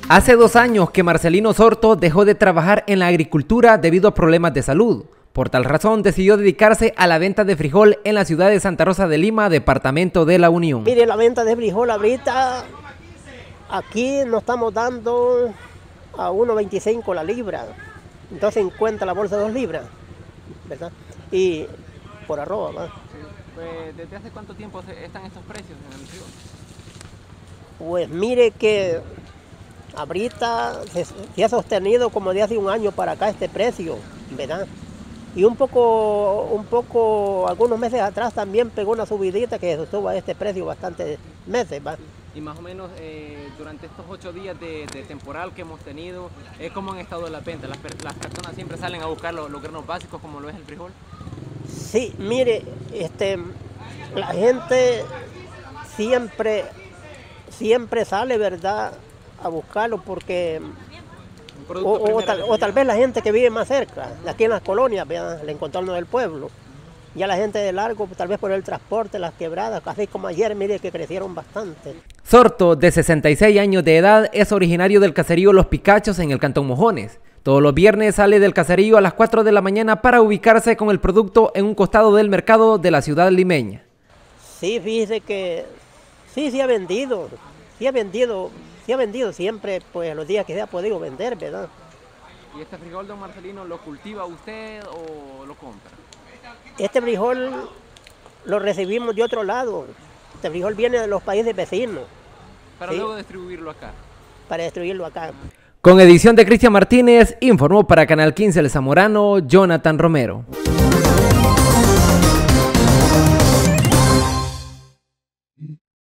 Hace 2 años que Marcelino Sorto dejó de trabajar en la agricultura debido a problemas de salud. Por tal razón decidió dedicarse a la venta de frijol en la ciudad de Santa Rosa de Lima, departamento de La Unión. Mire, la venta de frijol ahorita, aquí nos estamos dando a 1.25 la libra, 2.50 la bolsa de 2 libras, ¿verdad? Y por arroba, ¿verdad? Pues, ¿desde hace cuánto tiempo están estos precios en el frijol? Pues mire que ahorita se ha sostenido como de hace un año para acá este precio, ¿verdad? Y un poco, algunos meses atrás también pegó una subidita que sostuvo a este precio bastantes meses, ¿va? Y más o menos durante estos 8 días de temporal que hemos tenido, ¿cómo han estado las ventas? ¿Las personas siempre salen a buscar los granos básicos como lo es el frijol? Sí, mire, la gente siempre sale, ¿verdad?, a buscarlo porque tal vez la gente que vive más cerca, aquí en las colonias, ¿verdad?, el encontrarnos del pueblo. Ya la gente de largo, tal vez por el transporte, las quebradas, así como ayer, mire que crecieron bastante. Sorto, de 66 años de edad, es originario del caserío Los Picachos en el cantón Mojones. Todos los viernes sale del caserío a las 4 de la mañana para ubicarse con el producto en un costado del mercado de la ciudad limeña. Sí, fíjese que sí ha vendido, siempre, pues los días que se ha podido vender, ¿verdad? ¿Y este frijol, don Marcelino, lo cultiva usted o lo compra? Este frijol lo recibimos de otro lado. Este frijol viene de los países vecinos. Para ¿sí? luego distribuirlo acá. Para distribuirlo acá. Con edición de Cristian Martínez, informó para Canal 15 El Zamorano, Jonathan Romero.